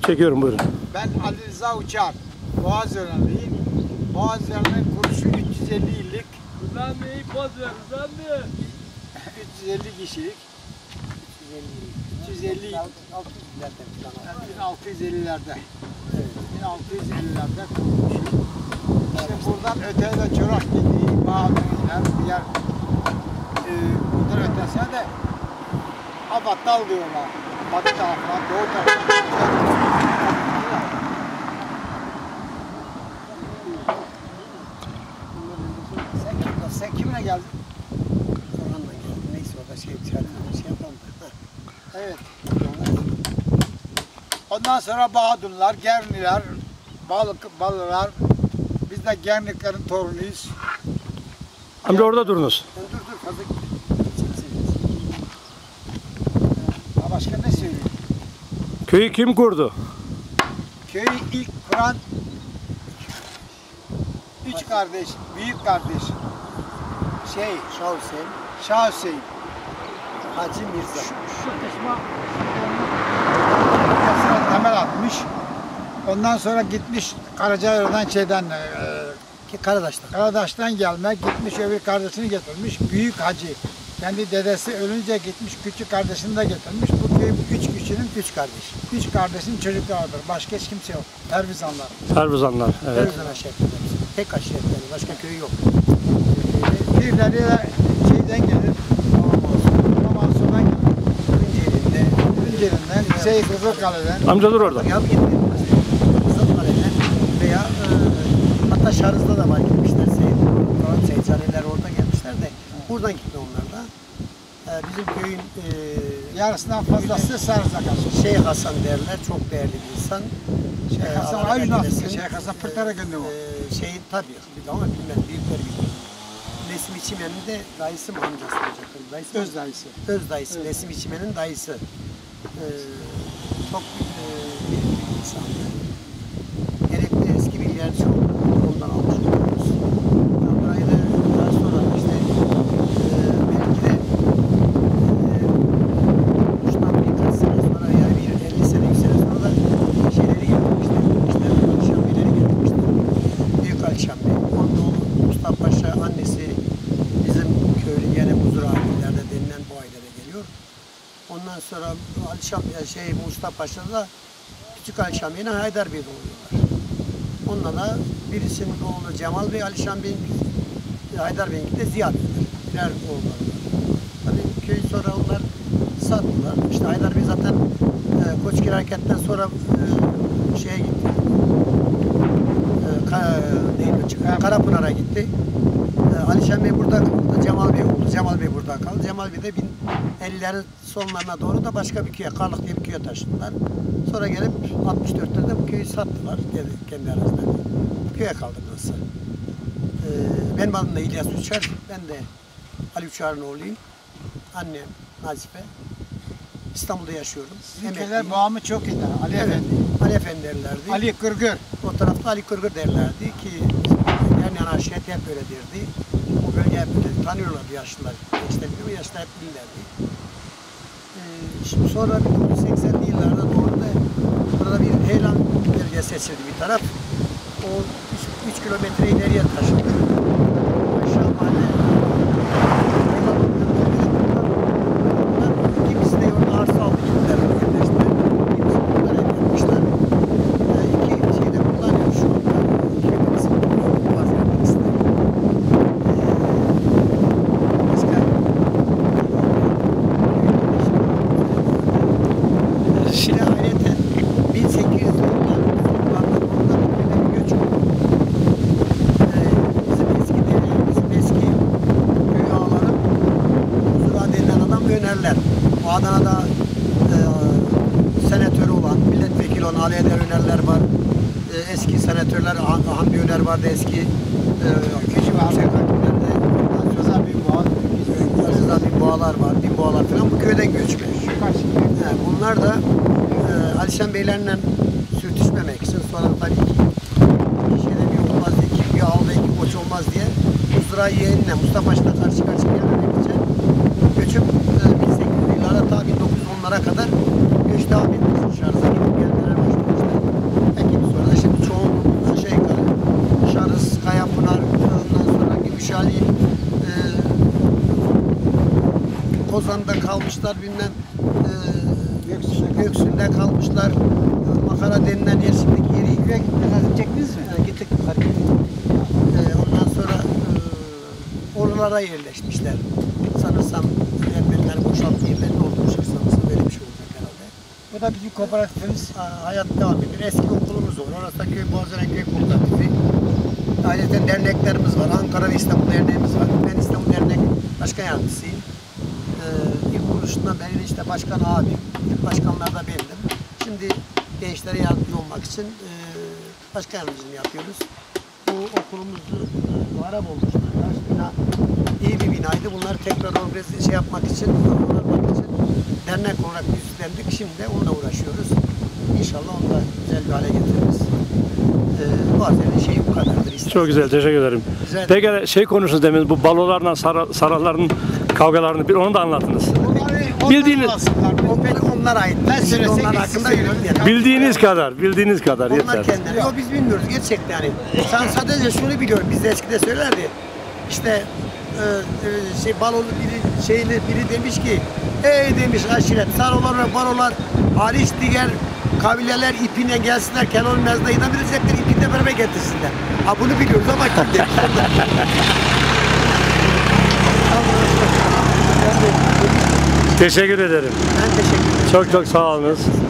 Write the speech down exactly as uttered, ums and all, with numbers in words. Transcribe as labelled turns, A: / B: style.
A: Çekiyorum, buyurun.
B: Ben Ali Rıza Uçar. Boğazörenliyim. Boğazören'in kuruşu üç yüz elli yıllık.
C: Rıza Bey poz ver Rıza Bey.
B: üç yüz elli kişilik. üç yüz elli. bin altı yüz ellilerde. bin altı yüz ellilerde kurulmuş. İşte buradan öteye de Çorak dediği Bağdüzler, diğer e, buradan ötesine de Abattal diyorlar. Batı tarafına, doğu tarafına. Sen, sen kimine geldin?
D: Orhan'la geldim. Neyse o da şey, şey yapalım da.
B: Evet. Ondan sonra Bahadurlar, Gerniler, Balık, Balılar. Biz de Gerniklerin torunuyuz.
A: Amca orada durunuz.
B: Dur dur dur fazla ha, başka ne söyleyeyim?
A: Köyü kim kurdu?
B: Köyü ilk kuran üç kardeş, büyük kardeş. Şey,
D: Şah Hüseyin,
B: Şah Hüseyin.
D: Hacı Mirza.
B: Şu, şu kısma temel atmış. Ondan sonra gitmiş Karacaoğlan'dan şeyden e,
D: Ki Karadaş'ta.
B: Karadaş'tan gelmek gitmiş öbür kardeşini getirmiş. Büyük hacı. Kendi dedesi ölünce gitmiş küçük kardeşini de getirmiş. Bu köy üç kişinin
D: Üç kardeş.
B: üç kardeşin çocuklarıdır. Başka hiç kimse yok. Erbizanlar.
A: Erbizanlar, evet.
D: Erzan aşiretleri. Tek aşiretleri. Başka köyü yok.
B: Birileri de şeyden gelir. Romansu'dan gelir.
D: Tunceli'nde.
B: Tunceli'den, şey Kızılkale'den.
A: Amca dur orada.
D: Ya bir gitmez. Kızılkale'den veya e, hatta Şarız'da da var gitmişler. Seyit, Seyit Caniler orada gelmişler de. Buradan gitti onlar da. E, bizim köyün e,
B: Yarısından fazlası Sarız'a kaçmış.
D: Şeyh Hasan derler. Çok değerli bir insan.
B: Şeyh
D: E,
B: Hasan
D: Allah
B: Ayun
D: rahmet
B: aslında.
D: eylesin.
B: Şeyh Hasan Pırtar'a gönderdi o.
D: E, şeyin tabii ama bilmem büyükleri bilir. Nesim İçimen'in de dayısı mı amcası olacak? Dayısı mı?
B: Öz dayısı.
D: Öz dayısı.
B: Evet.
D: Nesim İçimen'in dayısı. E, çok e, büyük bir insandı. Gerekli eski bilgiler çok ondan almış oluyoruz. Ben burayı da daha sonra işte e, belki de e, Muş'tan birkaç sene sonra yani bir elli sene, yüz sene sonra da şeyleri getirmişler. İşte Alişanbileri getirmişler. Büyük Alişanbi. Onun oğlu Mustafa Paşa, annesi bizim köylü yani Muzur ailelerde denilen bu ailede geliyor. Ondan sonra Alişan şey Mustafa Paşa'da da Küçük Alişan Bey'ine Haydar Bey doğuyorlar. Onunla da birisinin oğlu Cemal Bey, Alişan Bey'in Haydar Bey'in de Ziya Bey'ler. Birer oğulları var. Tabii köyü sonra onlar sattılar. İşte Haydar Bey zaten e, Koçgir hareketten sonra e, şeye gitti. E, ka, neydi? Karapınar'a gitti. E, Alişan Bey burada kaldı. Cemal Bey oldu. Cemal Bey burada kaldı. Cemal Bey de bin ellilerin sonlarına doğru da başka bir köye, Karlık diye bir köye taşındılar. Sonra gelip altmış dörtte de bu köyü sattılar kendi arazilerinde. Bu köye kaldık nasıl. Ee, benim adım da İlyas Uçar. Ben de Ali Uçar'ın oğluyum. Annem Nazife. İstanbul'da yaşıyorum.
B: Sizin köyler bağımı çok iyi. Ali
D: Evet,
B: Efendi.
D: Ali Efendi derlerdi.
B: Ali Kırgır.
D: O tarafta Ali Kırgır derlerdi ki yani yana aşiret hep öyle derdi. O bölge hep öyle tanıyorlardı yaşlılar. Gençler biliyor, yaşlılar hep bilirlerdi. Ee, şimdi sonra bin dokuz yüz seksenli yıllarda doğru da burada bir heyelan bölgesi seçildi bir taraf. O üç kilometre ileriye taşındı. Aşağı mahalle. Kimisi de orada arsa aldı gittiler. Yerleştiler. Kimisi bunlar ev yapmışlar. Ee, iki şeyde kullanıyor şu anda. Kimisi bazı yapmak ister. Ee, başka Şimdi ayrıca bin sekiz yüz yılında sonlarda ondan böyle bir göç oldu. Ee, bizim eski deri, bizim eski köy ağaları Zura denilen adam Önerler. O Adana'da e, senatörü olan, milletvekili olan Ali Eder Önerler var. E, eski senatörler, Hamdi Öner vardı eski. E,
B: Kişi var. Rıza Büyük Boğaz.
D: Rıza Binboğalar var, Binboğalar falan bu köyden göçmüş. Yani bunlar da e, Alişan Beylerle sürtüşmemek için sonra tabii ki kişide bir olmaz diye, iki bir ağda iki koç olmaz diye Muzra yeğenine Mustafa Paşa'la karşı karşıya gelmemek için göçüp e, bin sekiz yüz yıllara ta bin dokuz yüz onlara kadar göç devam etmiş. Şarj'a gidip geldiler başlamış. kalmışlar, bilmem e, Göksu'nda kalmışlar. Makara denilen yer şimdiki yeri
B: Buraya gitmeden çektiniz mi?
D: yani gittik yukarı. E, ondan sonra e, oralara yerleşmişler. Sanırsam Ermeniler boşaltı yerlerini olmuşlar sanırsam böyle bir şey olacak herhalde.
B: Bu da bizim kooperatifimiz.
D: Ha, hayat devam ediyor. Eski okulumuz var. Orası da köy Boğazören Köy Kooperatifi. Ayrıca derneklerimiz var. Ankara ve İstanbul Derneğimiz var. Ben İstanbul Dernek Başkan Yardımcısıyım. Ee, ilk kuruluşundan beri işte başkan abim. İlk başkanlar da bendim. Şimdi gençlere yardımcı olmak için e, başkan yardımcılığını yapıyoruz. Bu okulumuzu e, harap olmuştu. Taş bina iyi bir binaydı. Bunları tekrar organize şey yapmak için, onarmak için dernek olarak üstlendik. Şimdi de onunla uğraşıyoruz. İnşallah onu da güzel bir hale getiririz. Ee, bazen şeyi bu kadardır. İstersen.
A: Çok güzel, teşekkür ederim.
D: Güzel.
A: Peki şey konuştunuz demin, bu balolarla sara, sarayların kavgalarını bir onu da anlatınız. Bildiğiniz-
D: Onlar, onlar ait.
B: Ben söylesek
D: onlar
B: eksik
D: hakkında
B: söylüyorum.
D: yürütmeyelim.
A: Bildiğiniz kadar, bildiğiniz kadar
D: Onlar
A: yeter.
D: kendileri. Yok biz bilmiyoruz gerçekten yani. Sen sadece şunu biliyorum. Biz de eskide söylerdi. İşte e, e, şey balolu biri şeyini biri demiş ki ey demiş aşiret sarılar ve barolar hariç diğer kabileler ipine gelsinler Kenan Mez'de inabilecekler ipinle beraber getirsinler. Ha bunu biliyoruz ama kim demiş?
A: Teşekkür ederim.
D: Ben teşekkür ederim.
A: Çok çok sağ olunuz.